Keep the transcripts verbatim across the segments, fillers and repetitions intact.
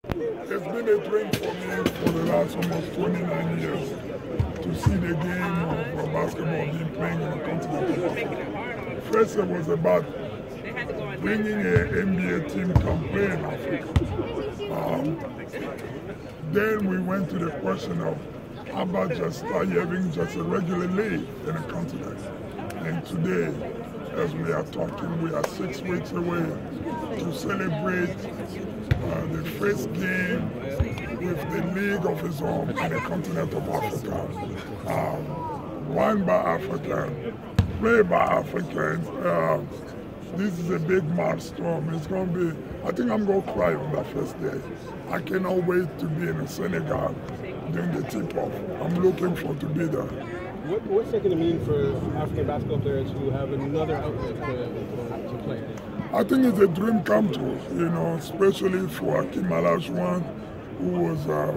It's been a dream for me for the last almost twenty-nine years to see the game of basketball being played in the continent of Africa. First, it was about bringing an N B A team to play in Africa. Um, then we went to the question of how about just start having just a regular league in the continent. And today, as we are talking, we are six weeks away to celebrate uh, the first game with the league of its own in the continent of Africa. Um, won by Africans, played by Africans. Uh, this is a big milestone. It's going to be, I think I'm going to cry on that first day. I cannot wait to be in Senegal during the tip-off. I'm looking forward to be there. What, what's it going to mean for African basketball players who have another outlet to, to play? I think it's a dream come true, you know, especially for Hakeem Olajuwon, who was uh,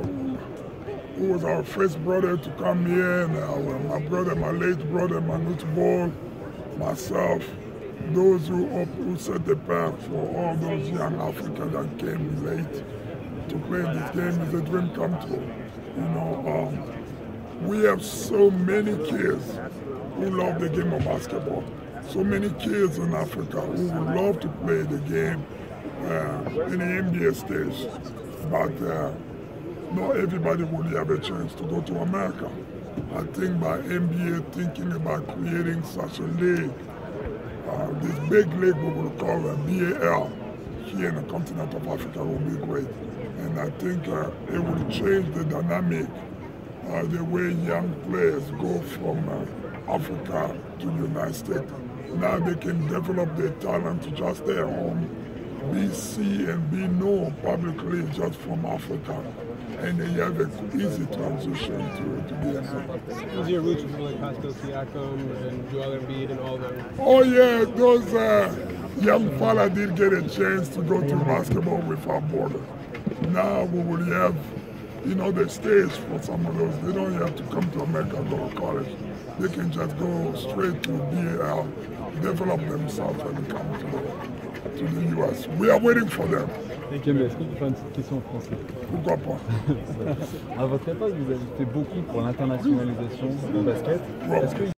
who was our first brother to come here, and our, my brother, my late brother, Manute Bol, myself, those who, who set the path for all those young Africans that came late to play in this game is a dream come true. You know, um, we have so many kids who love the game of basketball. So many kids in Africa who would love to play the game uh, in the N B A stage, but uh, not everybody would have a chance to go to America. I think by N B A thinking about creating such a league, uh, this big league we will call a B A L here in the continent of Africa will be great. And I think uh, it will change the dynamic, uh, the way young players go from uh, Africa to the United States. Now they can develop their talent to just stay at home, be seen and be known publicly just from Africa. And they have an easy transition to, to the N B A. How's your roots with like Pascal Siakam and Joel Embiid and all them? Oh yeah, those uh, young fella did get a chance to go to basketball without border. Now we will have, you know, the stage for some of those. They don't have to come to America and go to college. They can just go straight to B A L, develop themselves and come to, to the U S. We are waiting for them. Est-ce qu'on peut faire une petite question en français? Pourquoi pas? À votre époque, vous avez fait beaucoup pour l'internationalisation du basket. Est-ce que